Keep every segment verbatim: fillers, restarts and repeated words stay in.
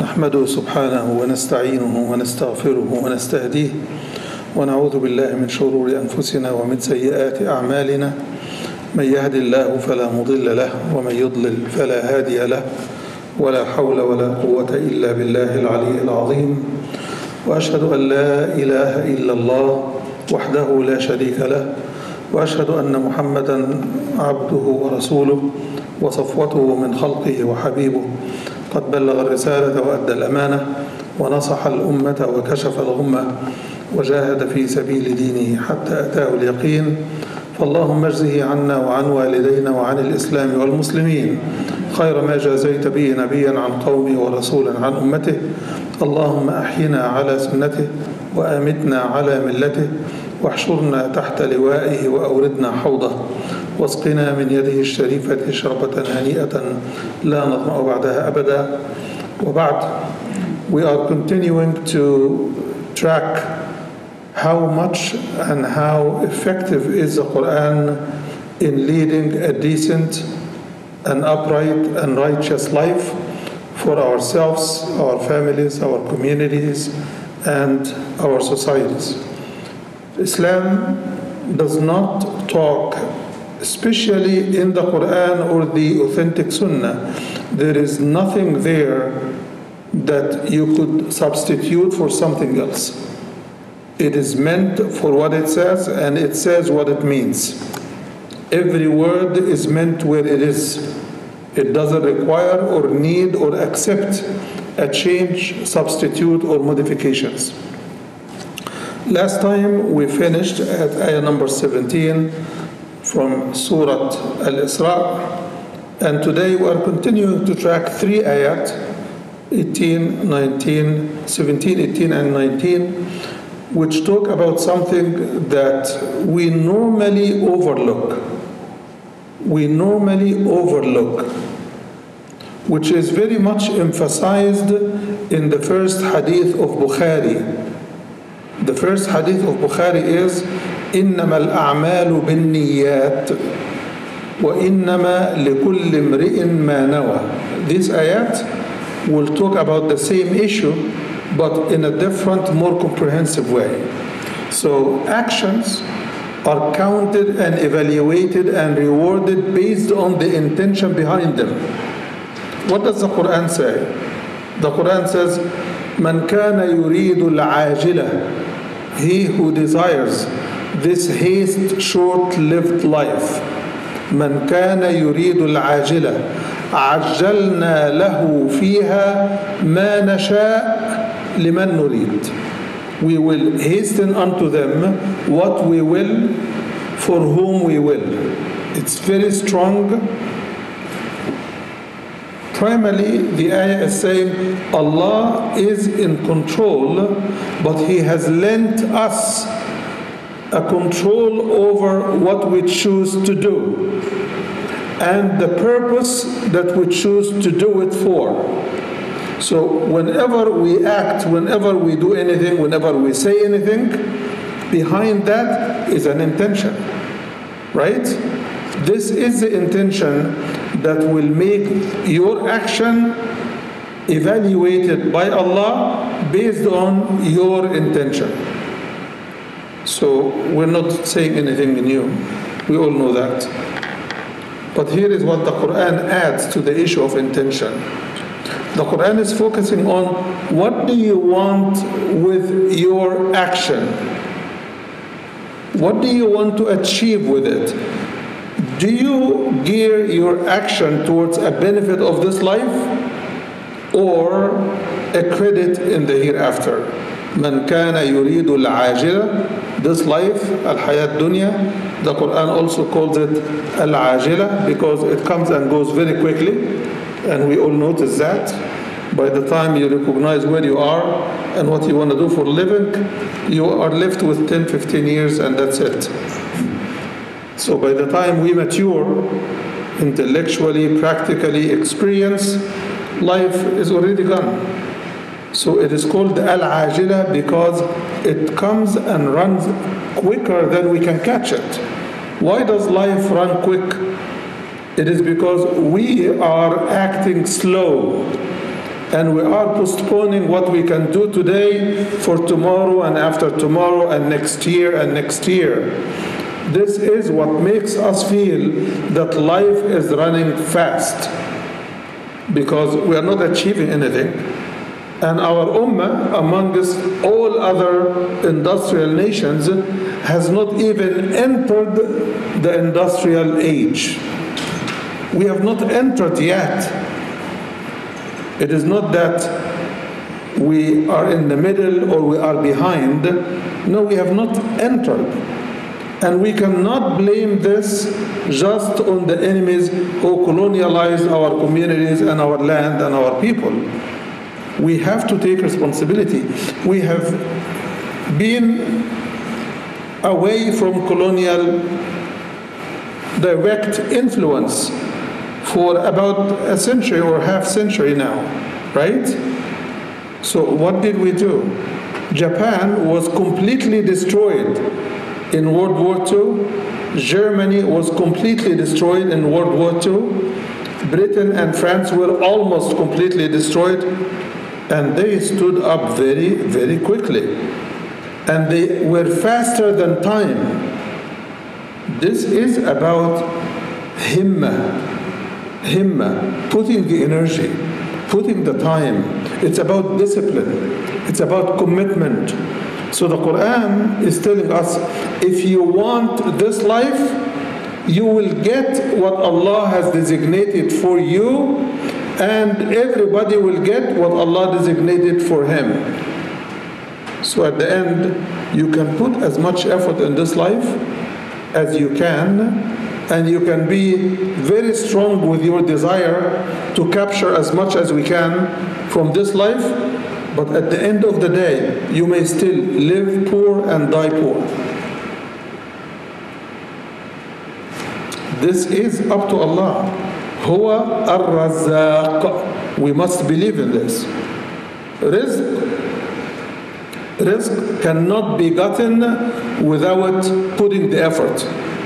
نحمده سبحانه ونستعينه ونستغفره ونستهديه ونعوذ بالله من شرور أنفسنا ومن سيئات أعمالنا من يهد الله فلا مضل له ومن يضلل فلا هادي له ولا حول ولا قوة إلا بالله العلي العظيم وأشهد أن لا إله إلا الله وحده لا شريك له وأشهد أن محمدا عبده ورسوله وصفوته من خلقه وحبيبه قد بلغ الرسالة وأدى الأمانة ونصح الأمة وكشف الغمة وجاهد في سبيل دينه حتى أتاه اليقين فاللهم اجزه عنا وعن والدينا وعن الإسلام والمسلمين خير ما جازيت به نبيا عن قومه ورسولا عن أمته اللهم أحينا على سنته وآمتنا على ملته واحشرنا تحت لوائه وأوردنا حوضه واسقنا من يده الشريفة شربة هنيئة لا نظمأ بعدها أبدا وبعد. We are continuing to track how much and how effective is the Quran in leading a decent and upright and righteous life for ourselves, our families, our communities, and our societies. Islam does not talk, especially in the Quran or the authentic Sunnah, there is nothing there that you could substitute for something else. It is meant for what it says, and it says what it means. Every word is meant where it is. It doesn't require or need or accept a change, substitute, or modifications. Last time we finished at ayah number seventeen from Surah Al-Isra, and today we are continuing to track three ayat, eighteen, nineteen, seventeen, eighteen, and nineteen, which talk about something that we normally overlook. We normally overlook, which is very much emphasized in the first hadith of Bukhari. The first hadith of Bukhari is إنما الأعمال بالنيات وإنما لكل امرئ ما نوى. This ayat will talk about the same issue but in a different, more comprehensive way. So actions are counted and evaluated and rewarded based on the intention behind them. What does the Quran say? The Quran says من كان يريد العاجلة, he who desires this haste, short-lived life. من كان يريد العاجلة عجلنا له فيها ما نشاء لمن نريد. We will hasten unto them what we will, for whom we will. It's very strong. Primarily, the ayah is saying Allah is in control, but He has lent us a control over what we choose to do and the purpose that we choose to do it for. So whenever we act, whenever we do anything, whenever we say anything, behind that is an intention, right? This is the intention that will make your action evaluated by Allah based on your intention. So we're not saying anything new. We all know that. But here is what the Quran adds to the issue of intention. The Quran is focusing on what do you want with your action? What do you want to achieve with it? Do you gear your action towards a benefit of this life or a credit in the hereafter? من كان يريد العاجلة, this life, al-hayat dunya, the Quran also calls it al-ajila because it comes and goes very quickly, and we all notice that. By the time you recognize where you are and what you want to do for a living, you are left with ten, fifteen years and that's it. So by the time we mature, intellectually, practically experience, life is already gone. So it is called al-ajila because it comes and runs quicker than we can catch it. Why does life run quick? It is because we are acting slow. And we are postponing what we can do today for tomorrow and after tomorrow and next year and next year. This is what makes us feel that life is running fast, because we are not achieving anything. And our ummah, amongst all other industrial nations, has not even entered the industrial age. We have not entered yet. It is not that we are in the middle or we are behind. No, we have not entered. And we cannot blame this just on the enemies who colonialized our communities and our land and our people. We have to take responsibility. We have been away from colonial direct influence for about a century or half century now, right? So what did we do? Japan was completely destroyed in World War Two. Germany was completely destroyed in World War Two. Britain and France were almost completely destroyed, and they stood up very, very quickly. And they were faster than time. This is about himma, himma, putting the energy, putting the time. It's about discipline. It's about commitment. So the Quran is telling us, if you want this life, you will get what Allah has designated for you, and everybody will get what Allah designated for him. So at the end, you can put as much effort in this life as you can, and you can be very strong with your desire to capture as much as we can from this life, but at the end of the day, you may still live poor and die poor. This is up to Allah. Huwa ar-Razzaq. We must believe in this. Rizq, rizq cannot be gotten without putting the effort.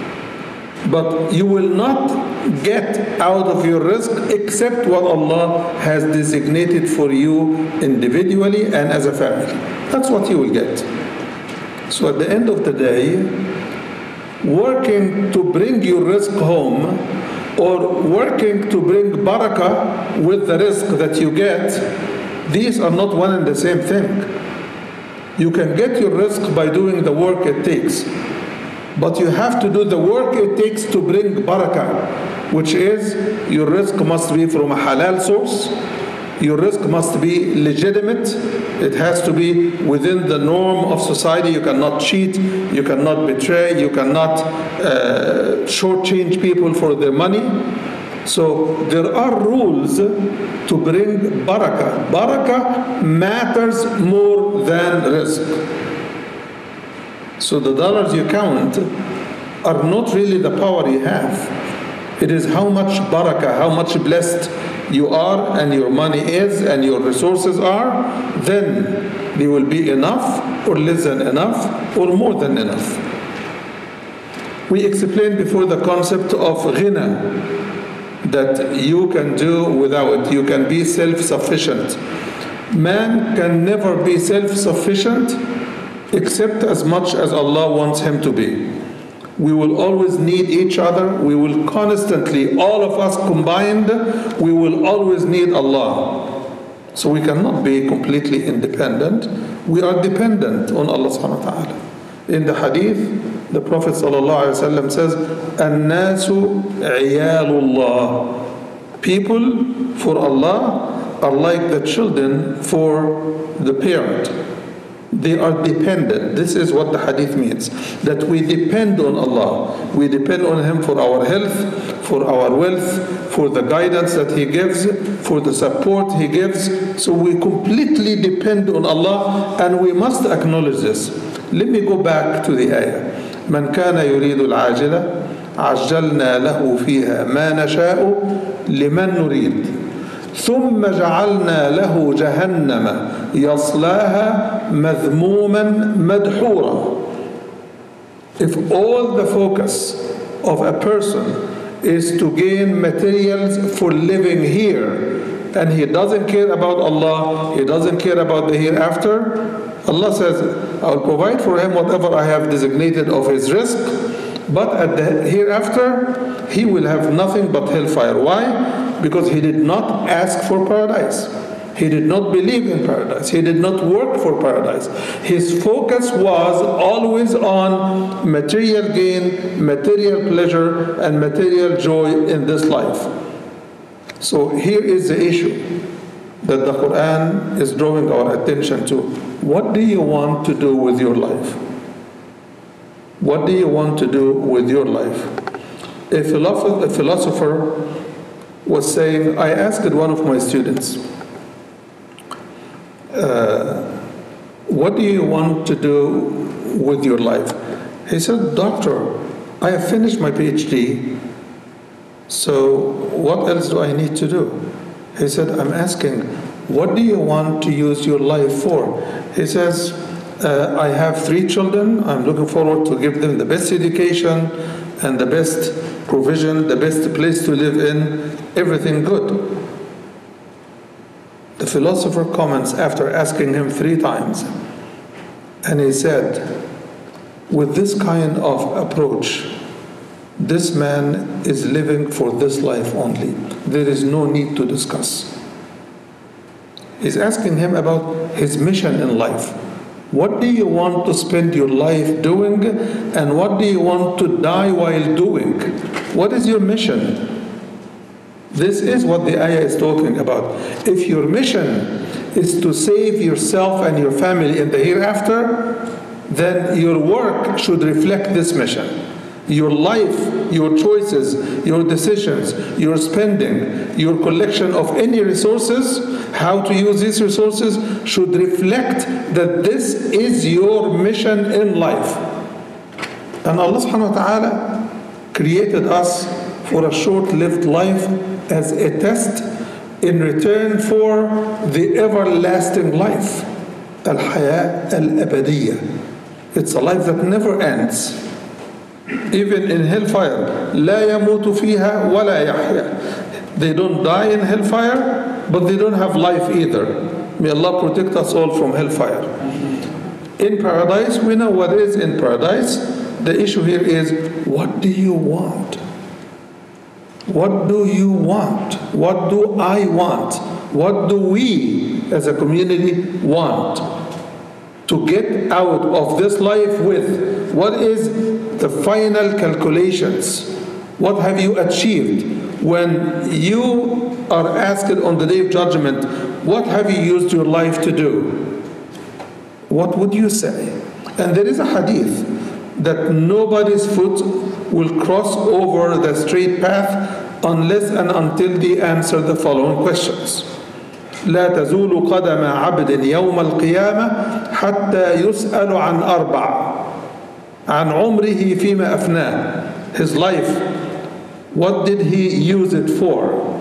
But you will not get out of your rizq except what Allah has designated for you individually and as a family. That's what you will get. So at the end of the day, working to bring your rizq home, or working to bring barakah with the rizq that you get, these are not one and the same thing. You can get your rizq by doing the work it takes, but you have to do the work it takes to bring barakah, which is your rizq must be from a halal source, your rizq must be legitimate, it has to be within the norm of society. You cannot cheat, you cannot betray, you cannot uh, shortchange people for their money. So there are rules to bring barakah. Barakah matters more than rizq. So the dollars you count are not really the power you have. It is how much barakah, how much blessed you are and your money is and your resources are, then they will be enough or less than enough or more than enough. We explained before the concept of ghina, that you can do without, you can be self-sufficient. Man can never be self-sufficient except as much as Allah wants him to be. We will always need each other. We will constantly, all of us combined, we will always need Allah. So we cannot be completely independent. We are dependent on Allah subhanahu wa ta'ala. In the hadith, the Prophet sallallahu alaihi wasallam says, "An-nasu iyalullah." People for Allah are like the children for the parent. They are dependent. This is what the hadith means. That we depend on Allah. We depend on Him for our health, for our wealth, for the guidance that He gives, for the support He gives. So we completely depend on Allah, and we must acknowledge this. Let me go back to the ayah. من كان يريد العاجلة عجلنا له فيها ما نشاء لمن نريد ثم جعلنا له جهنم يصلاها مذموما مدحورا. If all the focus of a person is to gain materials for living here and he doesn't care about Allah, he doesn't care about the hereafter, Allah says, I will provide for him whatever I have designated of his risk, but at the hereafter, he will have nothing but hellfire. Why? Because he did not ask for paradise. He did not believe in paradise. He did not work for paradise. His focus was always on material gain, material pleasure, and material joy in this life. So here is the issue that the Quran is drawing our attention to. What do you want to do with your life? What do you want to do with your life? A philosopher, a philosopher was saying, I asked one of my students, uh, what do you want to do with your life? He said, Doctor, I have finished my PhD, so what else do I need to do? He said, I'm asking, what do you want to use your life for? He says, uh, I have three children. I'm looking forward to give them the best education and the best provision, the best place to live in, everything good. The philosopher comments after asking him three times, and he said, with this kind of approach, this man is living for this life only. There is no need to discuss. He's asking him about his mission in life. What do you want to spend your life doing, and what do you want to die while doing? What is your mission? This is what the ayah is talking about. If your mission is to save yourself and your family in the hereafter, then your work should reflect this mission. Your life, your choices, your decisions, your spending, your collection of any resources, how to use these resources should reflect that this is your mission in life. And Allah subhanahu wa ta'ala created us for a short-lived life as a test in return for the everlasting life. Al-Haya al-Abadiyya. It's a life that never ends. Even in hellfire, لا يموت فيها ولا يحيا. They don't die in hellfire, but they don't have life either. May Allah protect us all from hellfire. In paradise, we know what is in paradise. The issue here is, what do you want? What do you want? What do I want? What do we as a community want to get out of this life with? What is the final calculations? What have you achieved? When you are asked on the day of judgment, what have you used your life to do? What would you say? And there is a hadith that nobody's foot will cross over the straight path unless and until they answer the following questions. لا تزول قدم عبد يوم القيامة حتى يسأل عن أربع عن عمره فيما أفناه. His life, what did he use it for?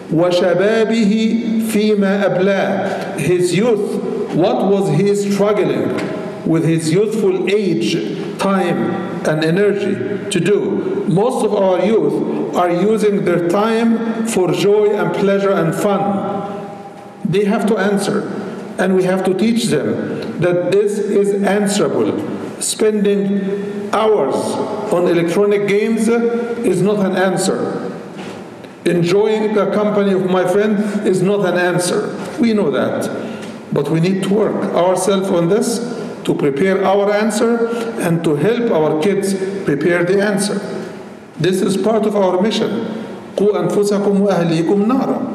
وشبابه فيما أبلاه. His youth, what was he struggling with his youthful age, time and energy to do? Most of our youth are using their time for joy and pleasure and fun. They have to answer, and we have to teach them that this is answerable. Spending hours on electronic games is not an answer. Enjoying the company of my friend is not an answer. We know that. But we need to work ourselves on this to prepare our answer and to help our kids prepare the answer. This is part of our mission. قُوا أَنفُسَكُمْ وَأَهْلِيكُمْ نَارًا.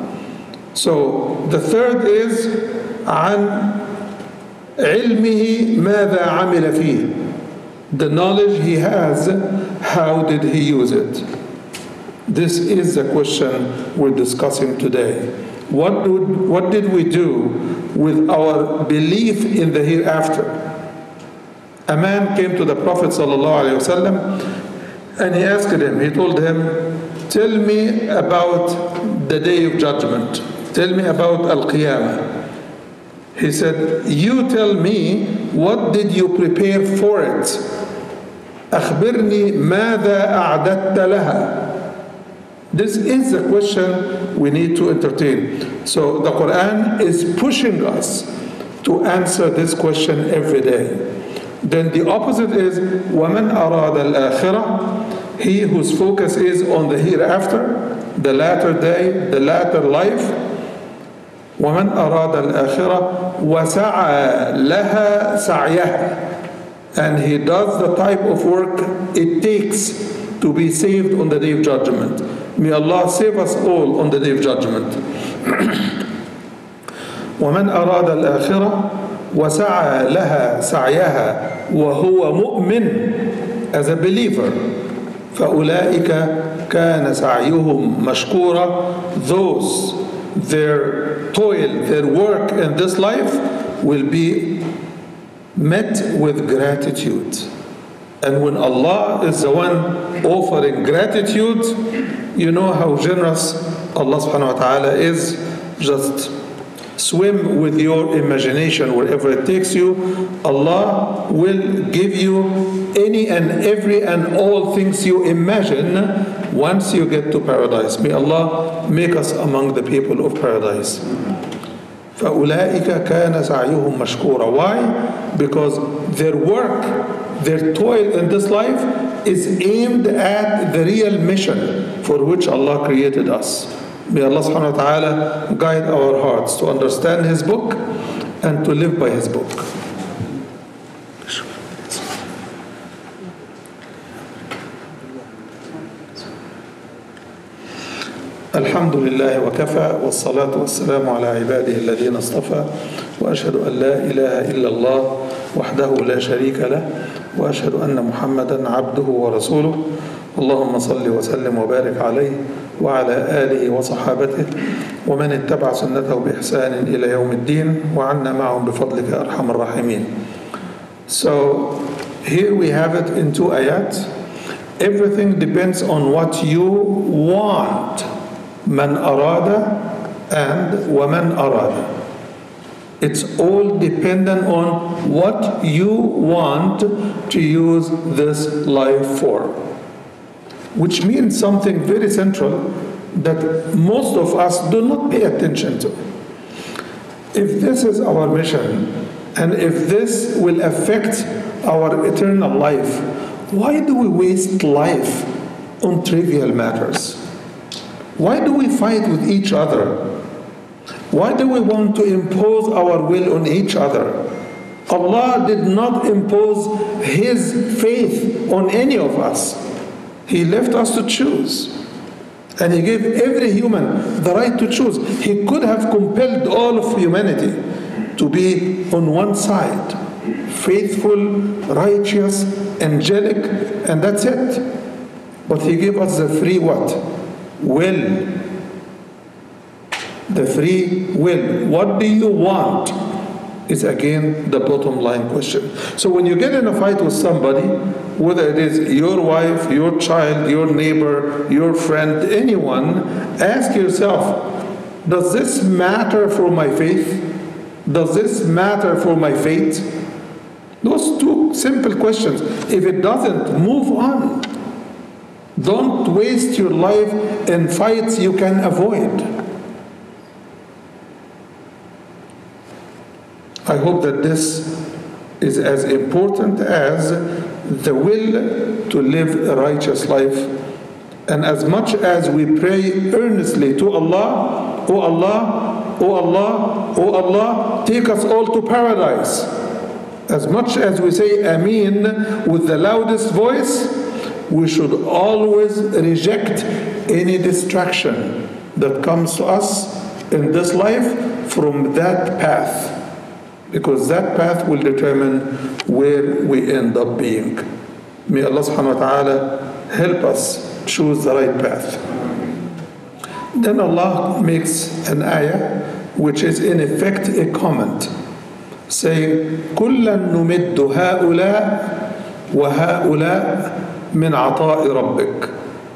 So the third is عن علمه ماذا عمل فيه. The knowledge he has, how did he use it? This is the question we're discussing today. What do, what did we do with our belief in the hereafter? A man came to the Prophet ﷺ and he asked him, he told him, tell me about the day of judgment. Tell me about Al-Qiyamah. He said, you tell me, what did you prepare for it? أخبرني ماذا أعددت لها. This is the question we need to entertain. So the Quran is pushing us to answer this question every day. Then the opposite is وَمَنْ أَرَادَ الْآخِرَةِ, he whose focus is on the hereafter, the latter day, the latter life. وَمَنْ أَرَادَ الْآخِرَةِ وَسَعَى لَهَا سَعْيَهَا, and he does the type of work it takes to be saved on the Day of Judgment. May Allah save us all on the Day of Judgment. وَمَنْ أَرَادَ الْآخِرَةِ وَسَعَى لَهَا سَعْيَهَا وَهُوَ مُؤْمِنٌ, as a believer, فَأُولَٰئِكَ كَانَ سَعْيُهُمْ مَشْكُورًا, those, their toil, their work in this life will be met with gratitude. And when Allah is the one offering gratitude, you know how generous Allah subhanahu wa ta'ala is. Just swim with your imagination wherever it takes you. Allah will give you any and every and all things you imagine once you get to paradise. May Allah make us among the people of paradise. فَأُولَٰئِكَ كَانَ سَعْيُهُمْ مَشْكُورًا. Why? Because their work, their toil in this life is aimed at the real mission for which Allah created us. May Allah subhanahu wa ta'ala guide our hearts to understand His book and to live by His book. الحمد لله وكفى والصلاة والسلام على عباده الذين اصطفى وأشهد أن لا إله إلا الله وحده لا شريك له وأشهد أن محمدا عبده ورسوله. اللهم صل وسلم وبارك عليه وعلى آله وصحابته ومن اتبع سنته بإحسان إلى يوم الدين وعنا معهم بفضلك أرحم الراحمين. So here we have it in two ayat. Everything depends on what you want. Man arada and waman arada. It's all dependent on what you want to use this life for. Which means something very central that most of us do not pay attention to. If this is our mission, and if this will affect our eternal life, why do we waste life on trivial matters? Why do we fight with each other? Why do we want to impose our will on each other? Allah did not impose His faith on any of us. He left us to choose. And He gave every human the right to choose. He could have compelled all of humanity to be on one side, faithful, righteous, angelic, and that's it. But He gave us the free what? Will. The free will. What do you want? Is again the bottom line question. So when you get in a fight with somebody, whether it is your wife, your child, your neighbor, your friend, anyone, ask yourself, does this matter for my faith? Does this matter for my fate? Those two simple questions. If it doesn't, move on. Don't waste your life in fights you can avoid. I hope that this is as important as the will to live a righteous life. And as much as we pray earnestly to Allah, O Allah, O Allah, O Allah, take us all to paradise. As much as we say Ameen with the loudest voice, we should always reject any distraction that comes to us in this life from that path. Because that path will determine where we end up being. May Allah subhanahu wa ta'ala help us choose the right path. Then Allah makes an ayah which is in effect a comment saying كُلًّا نُمِدُّ هَؤُلَاء وَهَؤُلَاء مِنْ عَطَاءِ رَبِّكَ.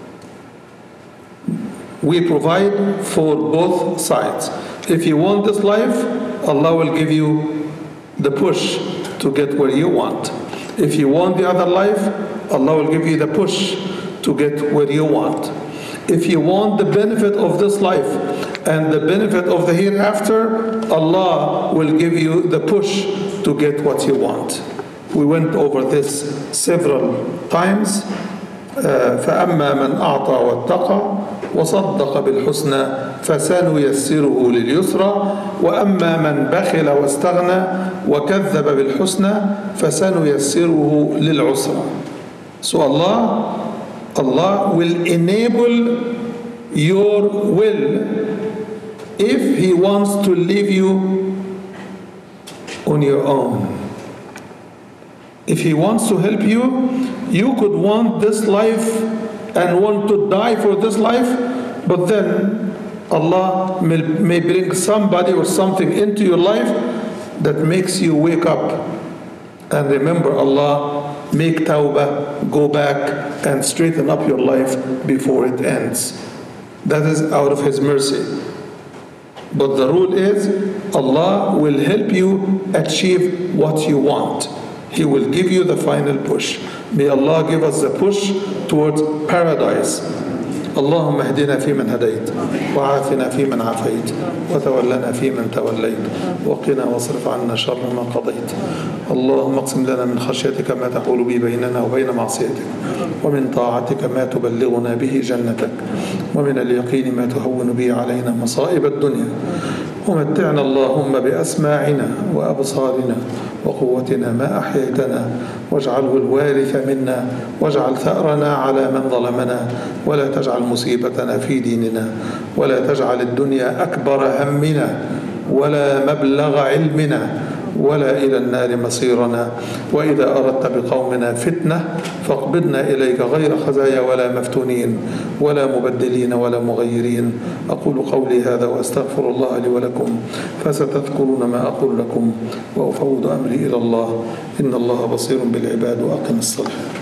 We provide for both sides. If you want this life, Allah will give you the push to get where you want. If you want the other life, Allah will give you the push to get where you want. If you want the benefit of this life and the benefit of the hereafter, Allah will give you the push to get what you want. We went over this several times. فأما من أعطى واتقى وصدق بالحسنى فسنيسره لليسرى وأما من بخل واستغنى وكذب بالحسنى فسنيسره للعسرى. So Allah, Allah will enable your will if He wants to leave you on your own. If He wants to help you, you could want this life and want to die for this life, but then Allah may, may bring somebody or something into your life that makes you wake up and remember Allah, make tawbah, go back and straighten up your life before it ends. That is out of His mercy. But the rule is Allah will help you achieve what you want. He will give you the final push. May Allah give us the push towards paradise. اللهم اهدنا فيمن هديت وعافنا فيمن عافيت وتولنا فيمن توليت وقنا واصرف عنا شر ما قضيت. اللهم اقسم لنا من خشيتك ما تحول به بيننا وبين معصيتك ومن طاعتك ما تبلغنا به جنتك ومن اليقين ما تهون به علينا مصائب الدنيا ومتعنا اللهم بأسماعنا وأبصارنا وقوتنا ما أحييتنا واجعله الوارث منا واجعل ثأرنا على من ظلمنا ولا تجعل مصيبتنا في ديننا ولا تجعل الدنيا أكبر همنا ولا مبلغ علمنا ولا إلى النار مصيرنا وإذا أردت بقومنا فتنة فاقبضنا إليك غير خزايا ولا مفتونين ولا مبدلين ولا مغيرين. أقول قولي هذا وأستغفر الله لي ولكم فستذكرون ما أقول لكم وأفوض أمري إلى الله إن الله بصير بالعباد وأقم الصلاة.